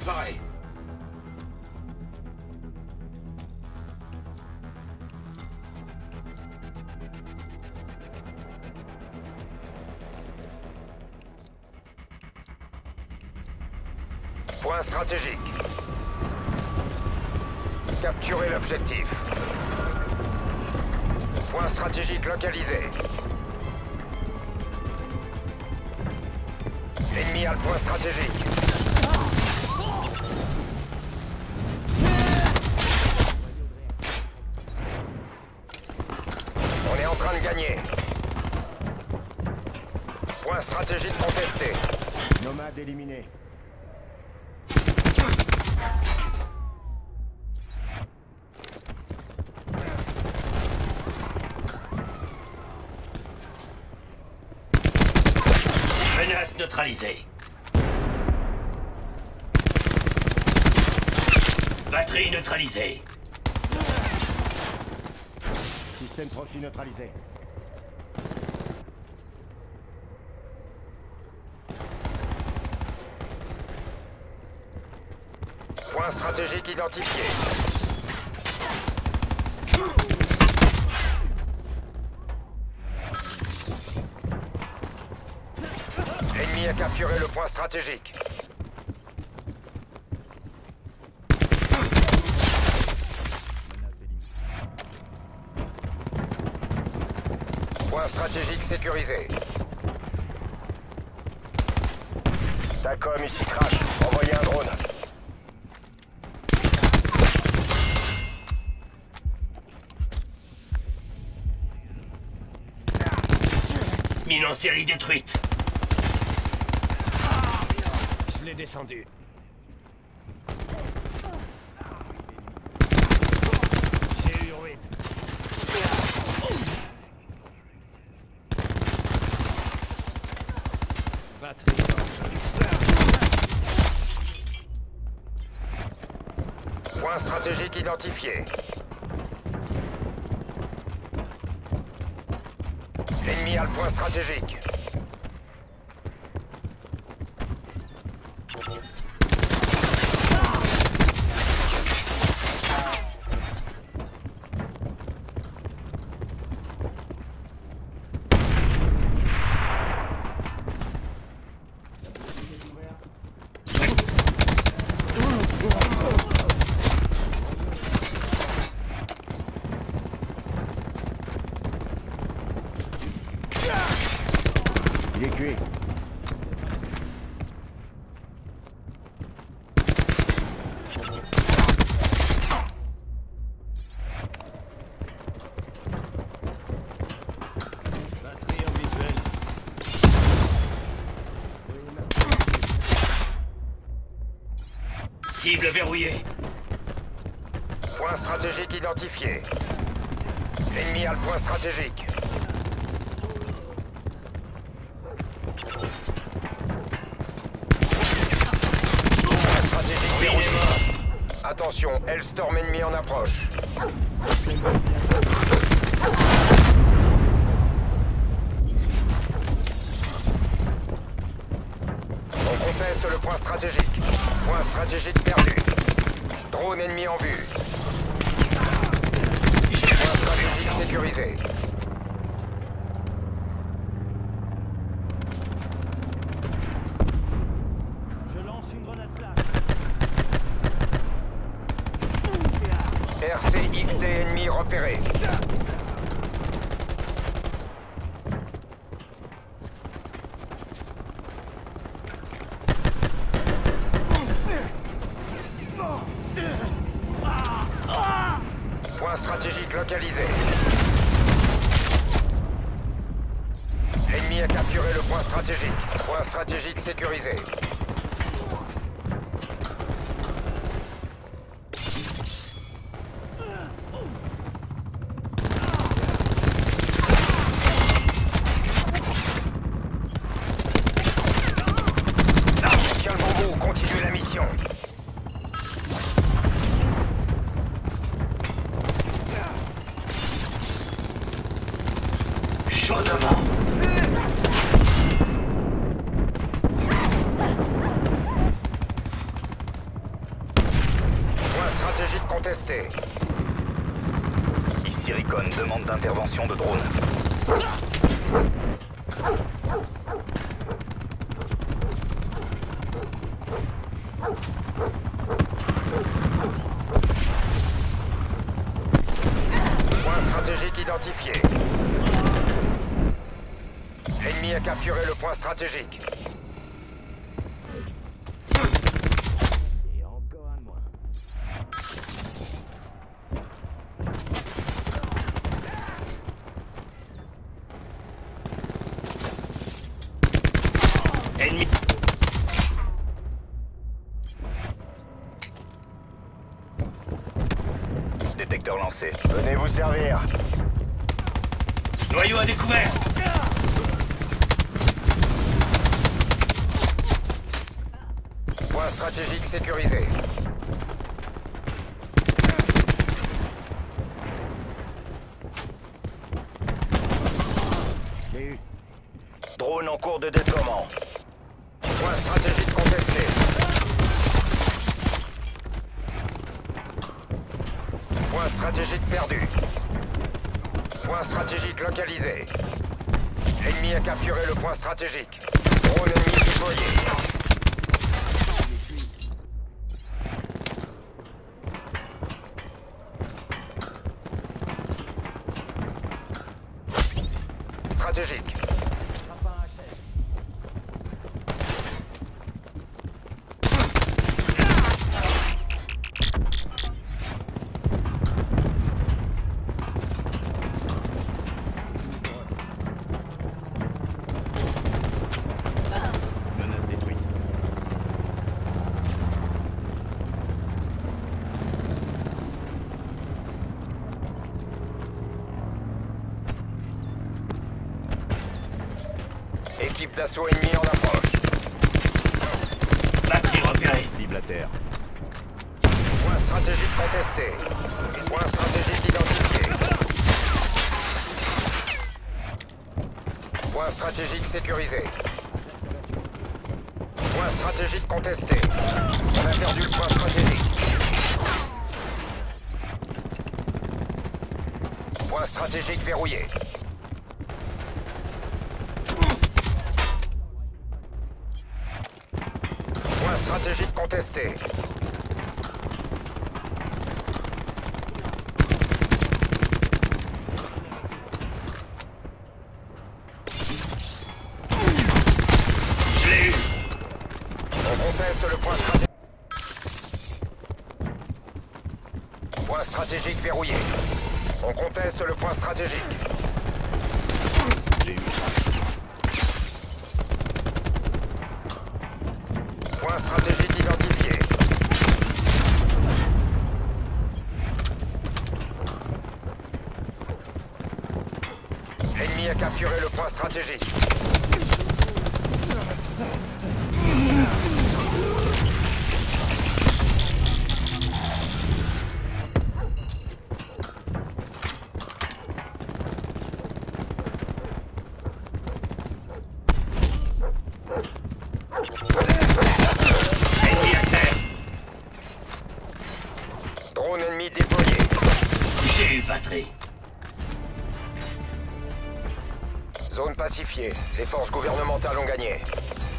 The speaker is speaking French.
préparé. Point stratégique. Capturez l'objectif. Point stratégique localisé. L'ennemi a le point stratégique. On est en train de gagner. Point stratégique contesté. Nomade éliminé. Menace neutralisée. Batterie neutralisée. Système trophy neutralisé. Point stratégique identifié. L'ennemi a capturé le point stratégique. Point stratégique sécurisé. Tacom ici crash. Envoyez un drone. Mine en série détruite. Je l'ai descendu. J'ai eu ruine. Batterie. Point stratégique identifié. L'ennemi a le point stratégique. Il est tué. Batterie en visuel. Cible verrouillée. Point stratégique identifié. L'ennemi a le point stratégique. Point stratégique verrouillé. Attention, Hellstorm ennemi en approche. On conteste le point stratégique. Point stratégique perdu. Drone ennemi en vue. Point stratégique sécurisé. Je lance une grenade flash. RCXD ennemi repéré. Point stratégique localisé. L'ennemi a capturé le point stratégique. Point stratégique sécurisé. Calmons-vous, continuez la mission. Chaudement. localisé. Ici Recon, demande d'intervention de drone. Point stratégique identifié. L'ennemi a capturé le point stratégique. Et encore un de moins. Ennemi. Détecteur lancé. Venez vous servir. Noyau à découvert. Point stratégique sécurisé. Drone en cours de déploiement. Point stratégique contesté. Point stratégique perdu. Point stratégique localisé. L'ennemi a capturé le point stratégique. Drone ennemi déployé. Stratégique. Menace détruite. Équipe d'assaut ennemie en approche. Batterie repérée. Cible à terre. Point stratégique contesté. Point stratégique identifié. Point stratégique sécurisé. Point stratégique contesté. On a perdu le point stratégique. Point stratégique verrouillé. Point stratégique contesté. Je l'ai eu. On conteste le point stratégique. Point stratégique verrouillé. On conteste le point stratégique. J'ai eu. Point stratégique identifié. L'ennemi a capturé le point stratégique. Ennemi à terre. Drone ennemi déployé. J'ai eu batterie. Zone pacifiée. Les forces gouvernementales ont gagné.